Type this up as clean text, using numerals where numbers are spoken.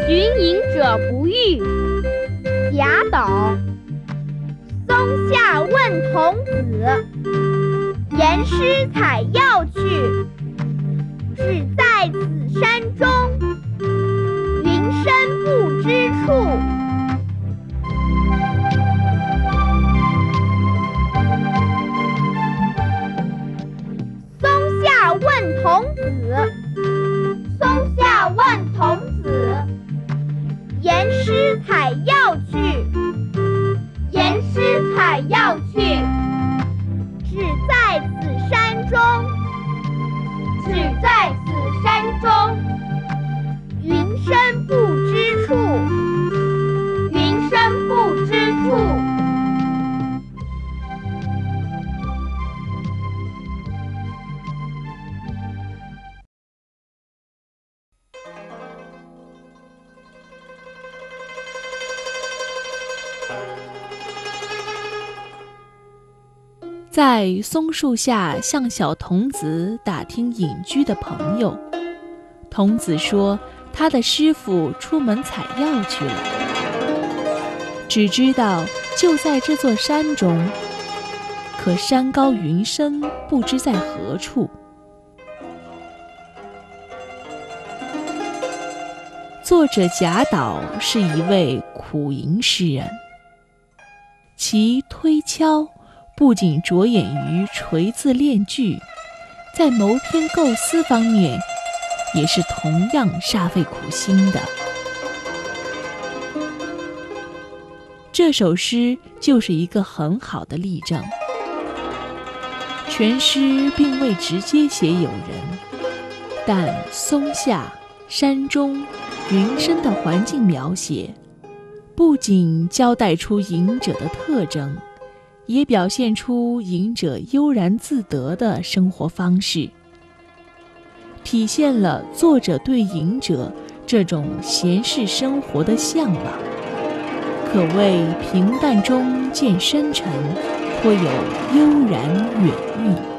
云隐者不遇。贾岛。松下问童子，言师采药去，只在此山中，云深不知处。松下问童子，松下问童子，言师采药去，言师采药去，只在此山中，只在此山中，云深不知处，云深不知处。 在松树下向小童子打听隐居的朋友，童子说他的师傅出门采药去了，只知道就在这座山中，可山高云深，不知在何处。作者贾岛是一位苦吟诗人，其推敲不仅着眼于锤字练句，在谋篇构思方面也是同样煞费苦心的。这首诗就是一个很好的例证。全诗并未直接写友人，但松下、山中、云深的环境描写，不仅交代出隐者的特征，也表现出隐者悠然自得的生活方式，体现了作者对隐者这种闲适生活的向往，可谓平淡中见深沉，颇有悠然远韵。